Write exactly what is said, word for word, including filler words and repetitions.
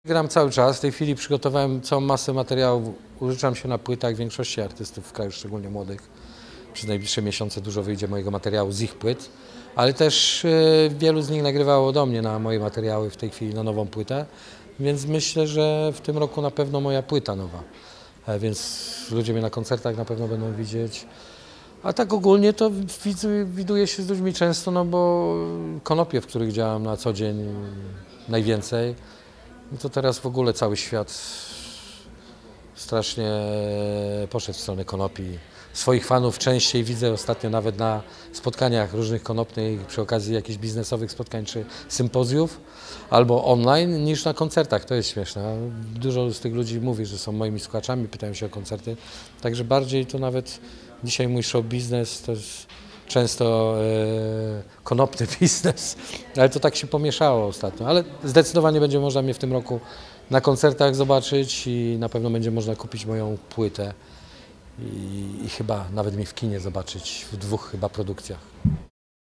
Gram cały czas. W tej chwili przygotowałem całą masę materiałów. Użyczam się na płytach większości artystów w kraju, szczególnie młodych. Przez najbliższe miesiące dużo wyjdzie mojego materiału z ich płyt, ale też y, wielu z nich nagrywało do mnie na moje materiały w tej chwili na nową płytę, więc myślę, że w tym roku na pewno moja płyta nowa, e, więc ludzie mnie na koncertach na pewno będą widzieć. A tak ogólnie to widzę, widuję się z ludźmi często, no bo konopie, w których działam na co dzień najwięcej, no to teraz w ogóle cały świat strasznie poszedł w stronę konopi. Swoich fanów częściej widzę ostatnio nawet na spotkaniach różnych konopnych przy okazji jakichś biznesowych spotkań czy sympozjów albo online niż na koncertach. To jest śmieszne. Dużo z tych ludzi mówi, że są moimi słuchaczami, pytają się o koncerty. Także bardziej to nawet dzisiaj mój show biznes to jest często e, konopny biznes, ale to tak się pomieszało ostatnio. Ale zdecydowanie będzie można mnie w tym roku na koncertach zobaczyć i na pewno będzie można kupić moją płytę i, i chyba nawet mnie w kinie zobaczyć w dwóch chyba produkcjach.